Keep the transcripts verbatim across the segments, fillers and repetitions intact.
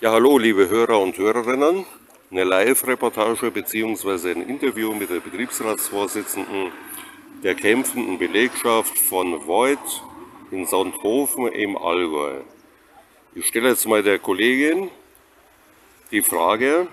Ja, hallo liebe Hörer und Hörerinnen. Eine Live-Reportage bzw. ein Interview mit der Betriebsratsvorsitzenden der kämpfenden Belegschaft von Voith in Sonthofen im Allgäu. Ich stelle jetzt mal der Kollegin die Frage,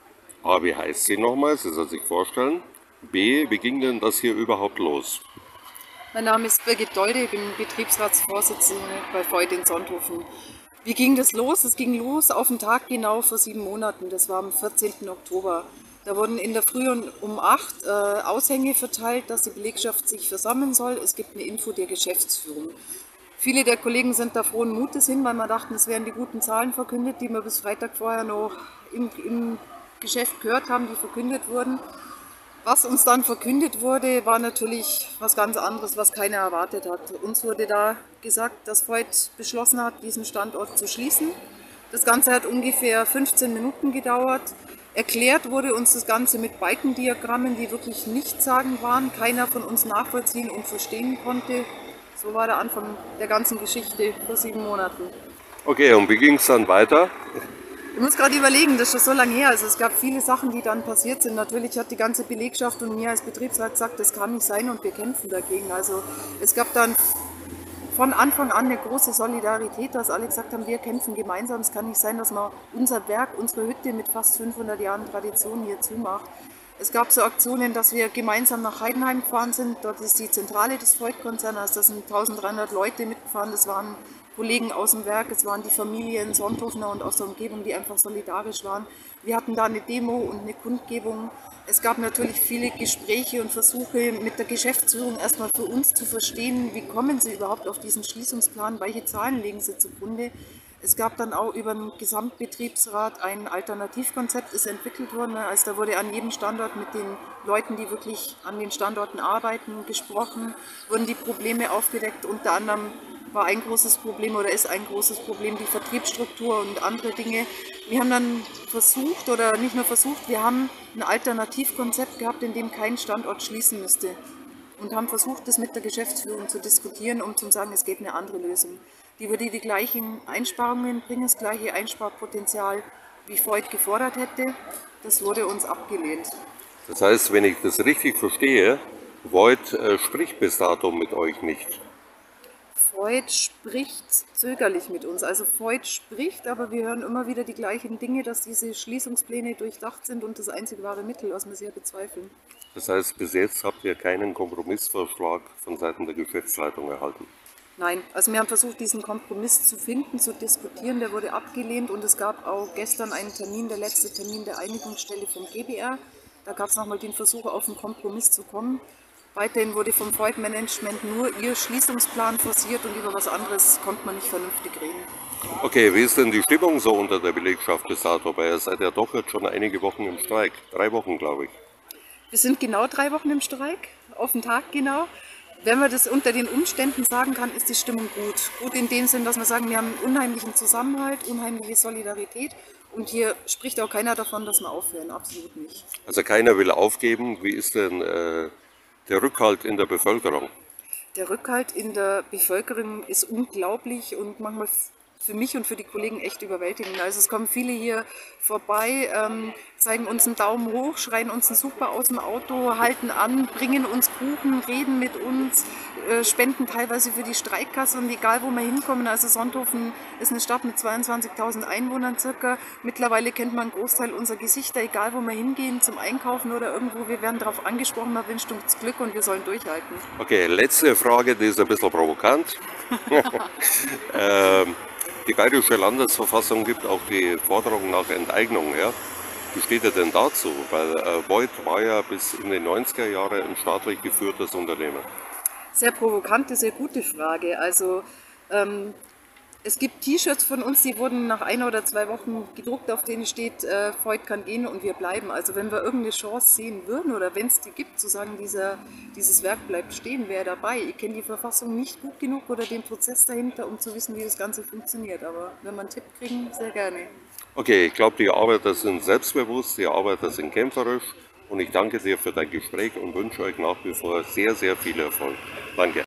A, wie heißt sie nochmal, sie soll sich vorstellen, B, wie ging denn das hier überhaupt los? Mein Name ist Birgit Dolde, ich bin Betriebsratsvorsitzende bei Voith in Sonthofen. Wie ging das los? Es ging los auf den Tag genau vor sieben Monaten, das war am vierzehnten Oktober. Da wurden in der Früh um acht äh, Aushänge verteilt, dass die Belegschaft sich versammeln soll. Es gibt eine Info der Geschäftsführung. Viele der Kollegen sind da frohen Mutes hin, weil wir dachten, es wären die guten Zahlen verkündet, die wir bis Freitag vorher noch im, im Geschäft gehört haben, die verkündet wurden. Was uns dann verkündet wurde, war natürlich was ganz anderes, was keiner erwartet hat. Uns wurde da gesagt, dass Voith beschlossen hat, diesen Standort zu schließen. Das Ganze hat ungefähr fünfzehn Minuten gedauert. Erklärt wurde uns das Ganze mit Balkendiagrammen, die wirklich nichtssagend waren, keiner von uns nachvollziehen und verstehen konnte. So war der Anfang der ganzen Geschichte vor sieben Monaten. Okay, und wie ging es dann weiter? Ich muss gerade überlegen, das ist schon so lange her. Also es gab viele Sachen, die dann passiert sind. Natürlich hat die ganze Belegschaft und mir als Betriebsrat gesagt, das kann nicht sein und wir kämpfen dagegen. Also es gab dann von Anfang an eine große Solidarität, dass alle gesagt haben, wir kämpfen gemeinsam. Es kann nicht sein, dass man unser Werk, unsere Hütte mit fast fünfhundert Jahren Tradition hier zumacht. Es gab so Aktionen, dass wir gemeinsam nach Heidenheim gefahren sind. Dort ist die Zentrale des Voith-Konzerns. Da sind eintausenddreihundert Leute mitgefahren. Das waren Kollegen aus dem Werk, es waren die Familien Sonthofener und aus der Umgebung, die einfach solidarisch waren. Wir hatten da eine Demo und eine Kundgebung. Es gab natürlich viele Gespräche und Versuche mit der Geschäftsführung erstmal für uns zu verstehen, wie kommen sie überhaupt auf diesen Schließungsplan, welche Zahlen legen sie zugrunde. Es gab dann auch über den Gesamtbetriebsrat ein Alternativkonzept, ist entwickelt worden. Also da wurde an jedem Standort mit den Leuten, die wirklich an den Standorten arbeiten, gesprochen, wurden die Probleme aufgedeckt. Unter anderem war ein großes Problem oder ist ein großes Problem die Vertriebsstruktur und andere Dinge. Wir haben dann versucht, oder nicht nur versucht, wir haben ein Alternativkonzept gehabt, in dem kein Standort schließen müsste. Und haben versucht, das mit der Geschäftsführung zu diskutieren, um zu sagen, es geht eine andere Lösung. Die würde die gleichen Einsparungen bringen, das gleiche Einsparpotenzial, wie Voith gefordert hätte. Das wurde uns abgelehnt. Das heißt, wenn ich das richtig verstehe, Voith äh, spricht bis dato mit euch nicht. Voith spricht zögerlich mit uns. Also Voith spricht, aber wir hören immer wieder die gleichen Dinge, dass diese Schließungspläne durchdacht sind und das einzig wahre Mittel, was wir sehr bezweifeln. Das heißt, bis jetzt habt ihr keinen Kompromissvorschlag von Seiten der Geschäftsleitung erhalten? Nein, also wir haben versucht, diesen Kompromiss zu finden, zu diskutieren, der wurde abgelehnt und es gab auch gestern einen Termin, der letzte Termin der Einigungsstelle vom G B R. Da gab es nochmal den Versuch, auf einen Kompromiss zu kommen. Weiterhin wurde vom Voith-Management nur ihr Schließungsplan forciert und über was anderes konnte man nicht vernünftig reden. Okay, wie ist denn die Stimmung so unter der Belegschaft bis dato? Weil ihr seid ja doch jetzt schon einige Wochen im Streik. Drei Wochen, glaube ich. Wir sind genau drei Wochen im Streik, auf den Tag genau. Wenn man das unter den Umständen sagen kann, ist die Stimmung gut. Gut in dem Sinn, dass wir sagen, wir haben einen unheimlichen Zusammenhalt, unheimliche Solidarität und hier spricht auch keiner davon, dass wir aufhören, absolut nicht. Also keiner will aufgeben. Wie ist denn äh, der Rückhalt in der Bevölkerung? Der Rückhalt in der Bevölkerung ist unglaublich und manchmal für mich und für die Kollegen echt überwältigend. Also es kommen viele hier vorbei, ähm, zeigen uns einen Daumen hoch, schreien uns einen Super aus dem Auto, halten an, bringen uns Kuchen, reden mit uns, äh, spenden teilweise für die Streikkasse und egal wo wir hinkommen. Also Sonthofen ist eine Stadt mit zweiundzwanzigtausend Einwohnern circa. Mittlerweile kennt man einen Großteil unserer Gesichter, egal wo wir hingehen, zum Einkaufen oder irgendwo. Wir werden darauf angesprochen, man wünscht uns Glück und wir sollen durchhalten. Okay, letzte Frage, die ist ein bisschen provokant. ähm, Die Bayerische Landesverfassung gibt auch die Forderung nach Enteignung. Ja? Wie steht ihr denn dazu? Weil äh, Voith war ja bis in die neunziger Jahre ein staatlich geführtes Unternehmen. Sehr provokante, sehr gute Frage. Also ähm, es gibt T-Shirts von uns, die wurden nach einer oder zwei Wochen gedruckt, auf denen steht, äh, Voith kann gehen und wir bleiben. Also wenn wir irgendeine Chance sehen würden oder wenn es die gibt, zu sagen, dieser, dieses Werk bleibt stehen, wäre dabei. Ich kenne die Verfassung nicht gut genug oder den Prozess dahinter, um zu wissen, wie das Ganze funktioniert. Aber wenn wir einen Tipp kriegen, sehr gerne. Okay, ich glaube, die Arbeiter sind selbstbewusst, die Arbeiter sind kämpferisch und ich danke dir für dein Gespräch und wünsche euch nach wie vor sehr, sehr viel Erfolg. Danke.